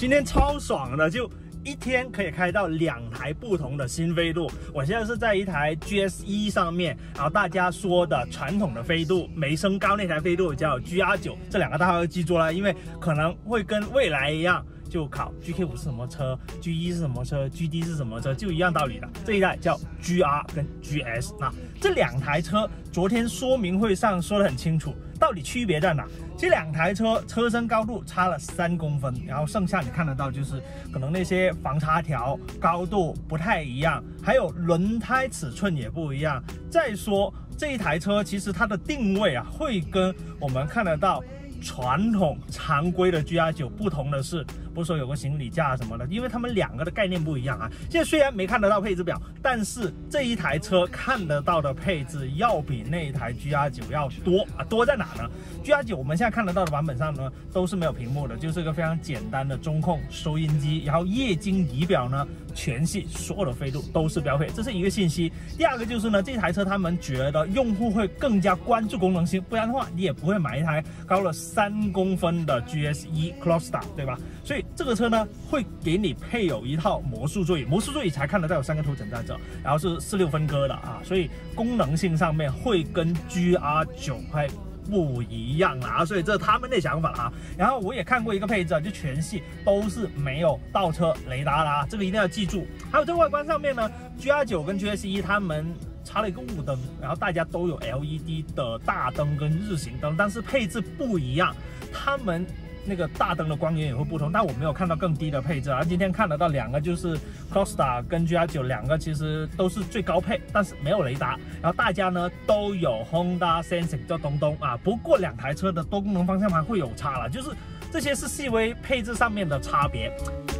今天超爽的，就一天可以开到2台不同的新飞度。我现在是在一台 GS1 上面，然后大家说的传统的飞度没升高那台飞度叫 GR9， 这2个大家要记住了，因为可能会跟蔚来一样。 就考 GK5 是什么车 ，G1 是什么车 ，GD 是什么车，就一样道理的。这一代叫 GR 跟 GS， 那这2台车昨天说明会上说得很清楚，到底区别在哪？这2台车车身高度差了3公分，然后剩下你看得到就是可能那些防擦条高度不太一样，还有轮胎尺寸也不一样。再说这一台车其实它的定位啊，会跟我们看得到。 传统常规的 GR9不同的是，不是说有个行李架什么的，因为他们2个的概念不一样啊。现在虽然没看得到配置表，但是这一台车看得到的配置要比那一台 GR9要多啊。多在哪呢 ？GR9我们现在看得到的版本上呢，都是没有屏幕的，就是一个非常简单的中控收音机，然后液晶仪表呢全系所有的飞度都是标配，这是一个信息。第2个就是呢，这台车他们觉得用户会更加关注功能性，不然的话你也不会买一台高了3公分的 GS1 Crossstar， 对吧？所以这个车呢会给你配有一套魔术座椅，魔术座椅才看得到有3个头枕在这，然后是46分割的啊，所以功能性上面会跟 GR9会不一样啦，所以这是他们的想法啊。然后我也看过一个配置啊，就全系都是没有倒车雷达啦，这个一定要记住。还有这外观上面呢 ，GR9跟 GS1 他们。 插了一个雾灯，然后大家都有 LED 的大灯跟日行灯，但是配置不一样，他们那个大灯的光源也会不同。但我没有看到更低的配置啊。今天看得到2个就是 Crossstar 跟 GR9 2个其实都是最高配，但是没有雷达。然后大家呢都有 Honda Sensing 这东东啊，不过2台车的多功能方向盘会有差了，就是这些是细微配置上面的差别。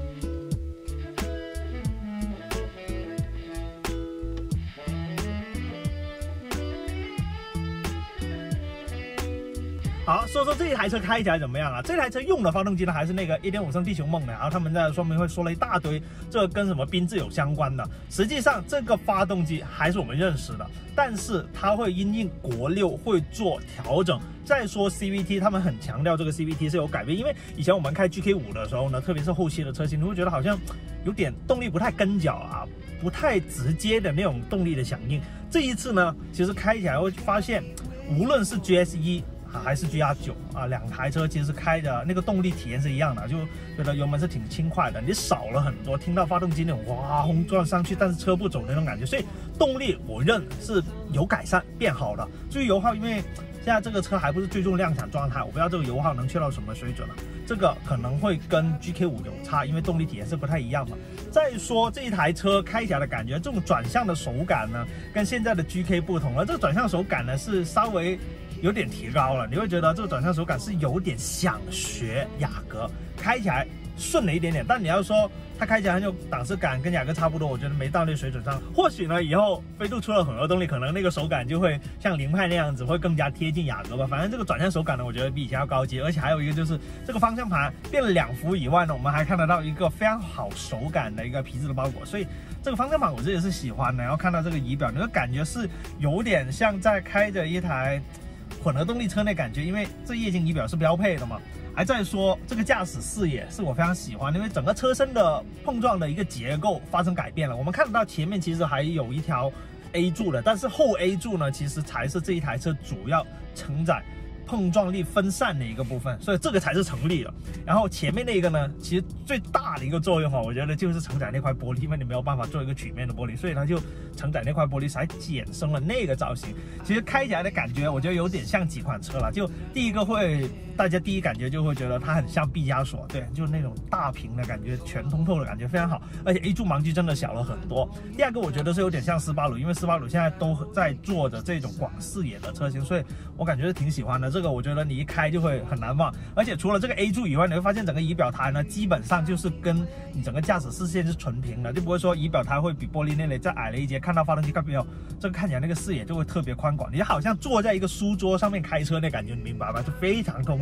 好，说说这一台车开起来怎么样啊？这台车用的发动机呢，还是那个 1.5 升地球梦的。然后他们在说明会说了一大堆，这跟什么缤智有相关的。实际上，这个发动机还是我们认识的，但是它会因应国6会做调整。再说 CVT， 他们很强调这个 CVT 是有改变，因为以前我们开 GK5 的时候呢，特别是后期的车型，你会觉得好像有点动力不太跟脚啊，不太直接的那种动力的响应。这一次呢，其实开起来会发现，无论是 GS1。 还是 GR9啊，2台车其实开的那个动力体验是一样的，就觉得油门是挺轻快的，你少了很多听到发动机那种哇轰撞上去，但是车不走的那种感觉，所以动力我认是有改善变好的。至于油耗，因为现在这个车还不是最终量产状态，我不知道这个油耗能去到什么水准了，这个可能会跟 GK5 有差，因为动力体验是不太一样嘛。再说这一台车开起来的感觉，这种转向的手感呢，跟现在的 GK 不同了，这个转向手感呢是稍微。 有点提高了，你会觉得这个转向手感是有点想学雅阁，开起来顺了一点点。但你要说它开起来很有档次感，跟雅阁差不多，我觉得没到那水准上。或许呢，以后飞度出了混合动力，可能那个手感就会像凌派那样子，会更加贴近雅阁吧。反正这个转向手感呢，我觉得比以前要高级，而且还有一个就是这个方向盘变了2幅以外呢，我们还看得到一个非常好手感的一个皮质的包裹，所以这个方向盘我自己是喜欢的。然后看到这个仪表，那个感觉是有点像在开着一台。 混合动力车那感觉，因为这液晶仪表是标配的嘛。还在说这个驾驶视野是我非常喜欢，因为整个车身的碰撞的一个结构发生改变了。我们看得到前面其实还有一条 A 柱的，但是后 A 柱呢，其实才是这一台车主要承载碰撞力分散的一个部分，所以这个才是成立的。然后前面那个呢，其实最大的一个作用我觉得就是承载那块玻璃，因为你没有办法做一个曲面的玻璃，所以它就承载那块玻璃才衍生了那个造型。其实开起来的感觉，我觉得有点像几款车了。就第一个会，大家第一感觉就会觉得它很像毕加索，对，就是那种大屏的感觉，全通透的感觉非常好，而且 A 柱盲区真的小了很多。第二个我觉得是有点像斯巴鲁，因为斯巴鲁现在都在做着这种广视野的车型，所以我感觉是挺喜欢的。这个我觉得你一开就会很难忘，而且除了这个 A 柱以外，你会发现整个仪表台呢，基本上就是跟你整个驾驶视线是纯平的，就不会说仪表台会比玻璃那里再矮了一截，看到发动机看没有，这个看起来那个视野就会特别宽广，你好像坐在一个书桌上面开车那感觉，你明白吧？就非常通透。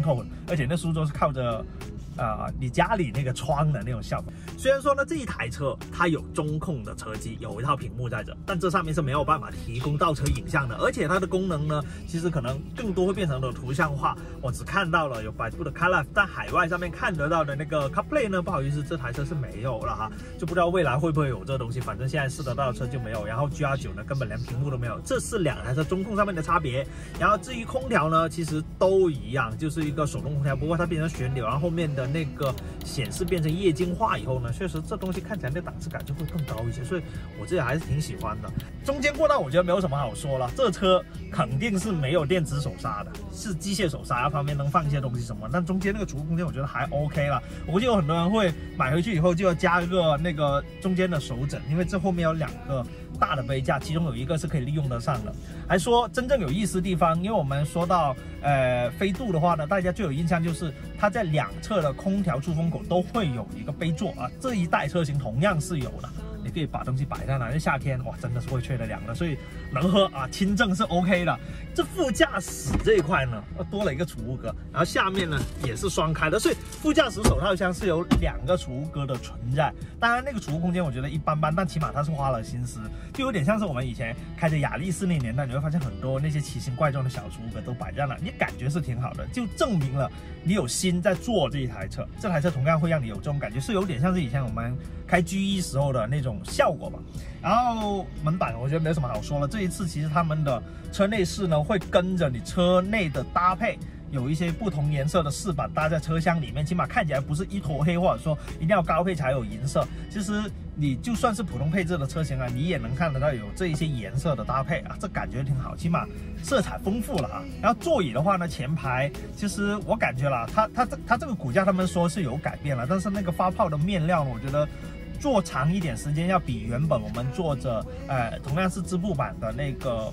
透，而且那书桌是靠着你家里那个窗的那种效果。虽然说呢，这一台车它有中控的车机，有一套屏幕在这，但这上面是没有办法提供倒车影像的，而且它的功能呢，其实可能更多会变成了图像化。我只看到了有百度的 CarLife， 但海外上面看得到的那个 CarPlay 呢，不好意思，这台车是没有了哈，就不知道未来会不会有这东西。反正现在试得到的车就没有，然后 GR9 呢根本连屏幕都没有，这是两台车中控上面的差别。然后至于空调呢，其实都一样，就是一个手动空调，不过它变成旋钮，然后后面的那个显示变成液晶化以后呢，确实这东西看起来的档次感就会更高一些，所以我自己还是挺喜欢的。中间过道我觉得没有什么好说了，这车肯定是没有电子手刹的，是机械手刹，旁边能放一些东西什么，但中间那个储物空间我觉得还 OK 了。我估计有很多人会买回去以后就要加一个那个中间的手枕，因为这后面有2个大的杯架，其中有一个是可以利用得上的。还说真正有意思的地方，因为我们说到飞度的话呢，大家最有印象就是它在两侧的空调出风口都会有一个杯座啊，这一代车型同样是有的。你可以把东西摆在那，因夏天哇真的是会吹得凉的，所以能喝啊，轻正是 OK 的。这副驾驶这一块呢，多了一个储物格，然后下面呢也是双开的，所以副驾驶手套箱是有2个储物格的存在。当然那个储物空间我觉得一般般，但起码它是花了心思，就有点像是我们以前开着雅力士那年代，你会发现很多那些奇形怪状的小储物格都摆在那，你感觉是挺好的，就证明了你有心在做这一台车。这台车同样会让你有这种感觉，是有点像是以前我们开 G1 时候的那种效果吧。然后门板我觉得没什么好说了，这一次其实他们的车内饰呢会跟着你车内的搭配，有一些不同颜色的饰板搭在车厢里面，起码看起来不是一坨黑，或者说一定要高配才有银色。其实你就算是普通配置的车型啊，你也能看得到有这一些颜色的搭配啊，这感觉挺好，起码色彩丰富了啊。然后座椅的话呢，前排其实我感觉啦，它这个骨架他们说是有改变了，但是那个发泡的面料呢，我觉得坐长一点时间要比原本我们坐着同样是织布版的那个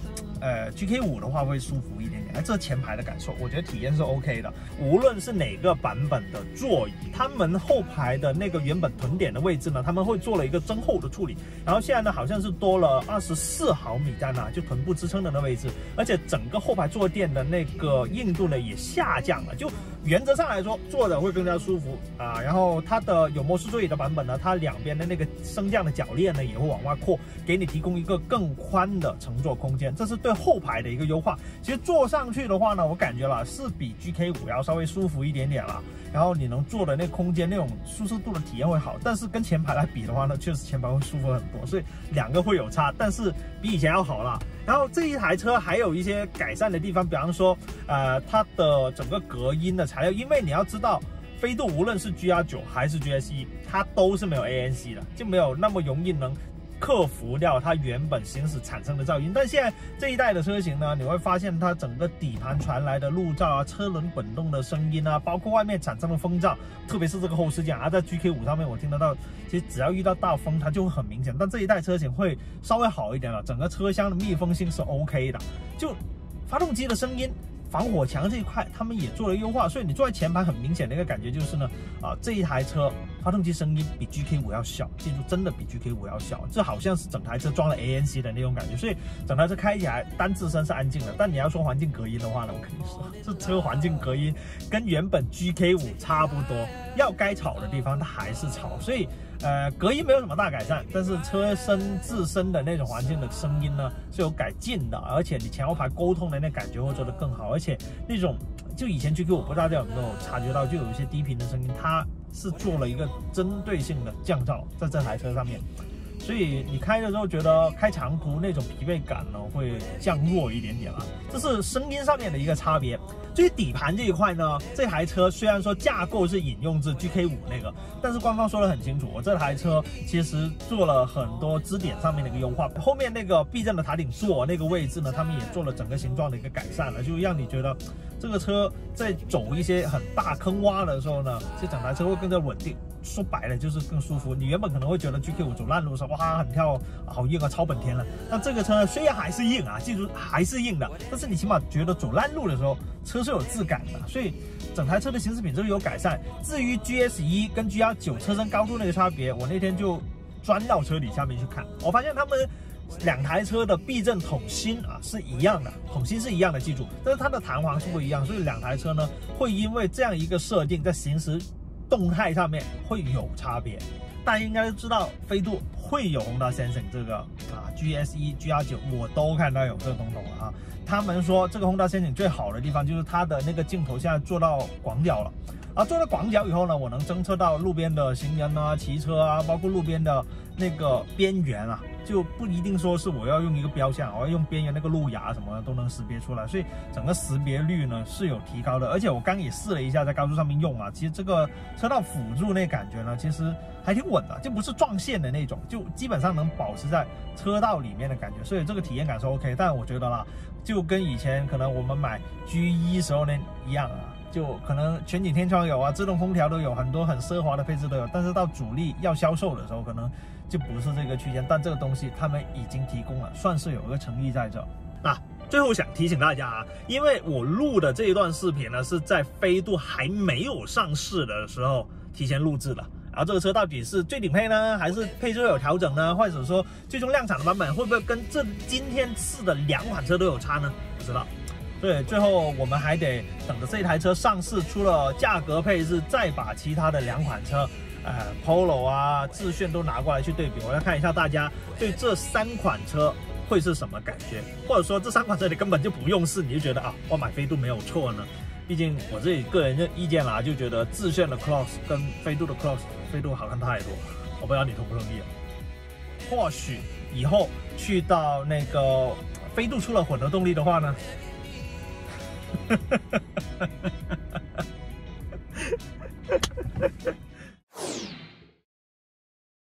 GK5 的话会舒服一点点。这前排的感受我觉得体验是 OK 的，无论是哪个版本的座椅，他们后排的那个原本臀点的位置呢，他们会做了一个增厚的处理，然后现在呢好像是多了24毫米在那，就臀部支撑的那位置，而且整个后排坐垫的那个硬度呢也下降了，就原则上来说坐着会更加舒服啊。然后它的有摩斯座椅的版本呢，它两边的那个升降的铰链呢也会往外扩，给你提供一个更宽的乘坐空间，这是对后排的一个优化。其实坐上去的话呢，我感觉啦是比 GK5 要稍微舒服一点点啦，然后你能坐的那空间那种舒适度的体验会好，但是跟前排来比的话呢，确实前排会舒服很多，所以2个会有差，但是比以前要好啦。然后这一台车还有一些改善的地方，比方说它的整个隔音的材料，因为你要知道飞度无论是 GR9 还是 GS1， 它都是没有 ANC 的，就没有那么容易能克服掉它原本行驶产生的噪音。但现在这一代的车型呢，你会发现它整个底盘传来的路噪啊、车轮滚动的声音啊，包括外面产生的风噪，特别是这个后视镜啊，在 GK5 上面我听得到，其实只要遇到大风它就会很明显，但这一代车型会稍微好一点了，整个车厢的密封性是 OK 的，就发动机的声音、防火墙这一块他们也做了优化，所以你坐在前排很明显的一个感觉就是呢，这一台车发动机声音比 GK5 要小，记住真的比 GK5 要小，这好像是整台车装了 ANC 的那种感觉，所以整台车开起来单自身是安静的。但你要说环境隔音的话呢，我跟你说，这车环境隔音跟原本 GK5 差不多，要该吵的地方它还是吵，所以隔音没有什么大改善，但是车身自身的那种环境的声音呢是有改进的，而且你前后排沟通的那感觉会做得更好，而且那种就以前 GK5 不知道大家有没有察觉到，就有一些低频的声音，它是做了一个针对性的降噪在这台车上面，所以你开的时候觉得开长途那种疲惫感呢会降弱一点点了，这是声音上面的一个差别。至于底盘这一块呢，这台车虽然说架构是引用自 GK5 那个，但是官方说得很清楚，我这台车其实做了很多支点上面的一个优化，后面那个避震的塔顶座那个位置呢，他们也做了整个形状的一个改善了，就让你觉得这个车在走一些很大坑洼的时候呢，这整台车会更加稳定。说白了就是更舒服。你原本可能会觉得 GK5 走烂路的时候，哇，很跳，好硬啊，超本田了。但这个车呢，虽然还是硬啊，记住还是硬的，但是你起码觉得走烂路的时候，车是有质感的，所以整台车的行驶品质有改善。至于 GS1 跟 GR9 车身高度那个差别，我那天就钻到车底下面去看，我发现他们两台车的避震筒芯啊是一样的，筒芯是一样的，记住，但是它的弹簧是不一样，所以两台车呢会因为这样一个设定，在行驶动态上面会有差别。大家应该知道飞度会有 Honda Sensing 这个GS1、GR9 我都看到有这个东西啊。他们说这个 Honda Sensing 最好的地方就是它的那个镜头现在做到广角了。做到广角以后呢，我能侦测到路边的行人啊、骑车啊，包括路边的那个边缘啊，就不一定说是我要用一个标像，我要用边缘那个路牙什么的都能识别出来，所以整个识别率呢是有提高的。而且我刚也试了一下，在高速上面用啊，其实这个车道辅助那感觉呢，其实还挺稳的，就不是撞线的那种，就基本上能保持在车道里面的感觉，所以这个体验感是 OK。但我觉得啦，就跟以前可能我们买 G1 时候那一样啊。就可能全景天窗有啊，自动空调都有，很多很奢华的配置都有，但是到主力要销售的时候，可能就不是这个区间。但这个东西他们已经提供了，算是有一个诚意在这。最后想提醒大家啊，因为我录的这一段视频呢，是在飞度还没有上市的时候提前录制的。然后这个车到底是最顶配呢，还是配置有调整呢？或者说最终量产的版本会不会跟今天试的2款车都有差呢？不知道。对，最后我们还得等着这台车上市，出了价格配置，再把其他的2款车，Polo 啊、致炫都拿过来去对比，我要看一下大家对这3款车会是什么感觉，或者说这3款车你根本就不用试，你就觉得啊，我买飞度没有错呢？毕竟我自己个人的意见啦，就觉得致炫的 Cross 跟飞度的 Cross， 飞度好看太多，我不知道你同不同意啊？或许以后去到那个飞度出了混合动力的话呢？哈哈哈哈哈！